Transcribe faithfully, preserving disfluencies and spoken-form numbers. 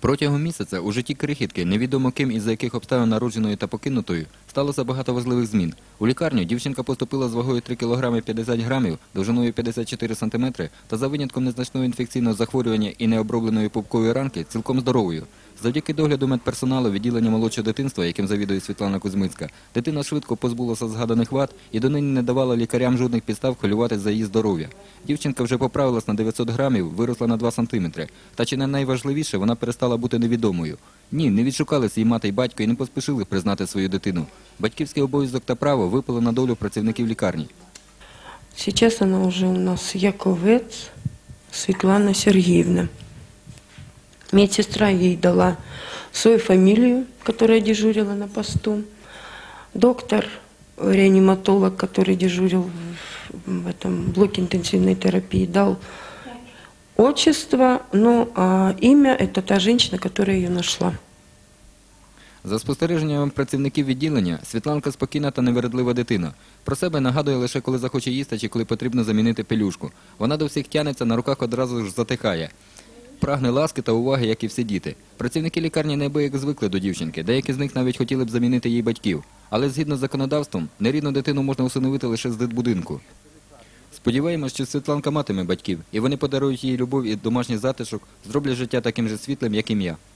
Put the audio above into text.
Протягом місяця у житті крихітки, невідомо ким і за яких обставин народженою та покинутою, сталося багато важливих змін. У лікарню дівчинка поступила з вагою три кілограми п'ятдесят грамів, довжиною п'ятдесят чотири сантиметри та за винятком незначного інфекційного захворювання і необробленої пупкової ранки цілком здоровою. Завдяки догляду медперсоналу відділення молодшого дитинства, яким завідує Світлана Кузьмицька, дитина швидко позбулася згаданих вад і донині не давала лікарям жодних підстав хвилюватися за її здоров'я. Дівчинка вже поправилась на дев'ятсот грамів, виросла на два сантиметри. Та чи не найважливіше, вона перестала бути невідомою. Ні, не відшукались її мати й батько і не поспішили признати свою дитину. Батьківський обов'язок та право випали на долю працівників лікарні. Сейчас она уже у нас Яковець Светлана Сергеевна. Медсестра ей дала свою фамилию, которая дежурила на посту. Доктор, реаниматолог, который дежурил в этом блоке интенсивной терапии, дал отчество, ну а имя – это та женщина, которая ее нашла. За спостереженням працівників відділення, Світланка спокійна та невередлива дитина. Про себе нагадує лише, коли захоче їсти чи коли потрібно замінити пелюшку. Вона до всіх тянеться, на руках одразу ж затихає. Прагне ласки та уваги, як і всі діти. Працівники лікарні неабияк звикли до дівчинки, деякі з них навіть хотіли б замінити її батьків. Але згідно з законодавством, нерідну дитину можна усиновити лише з дитбудинку. Сподіваємось, що Світланка матиме батьків, і вони подарують їй любов і домашній затишок, зроблять життя таким же світлим, як ім'я.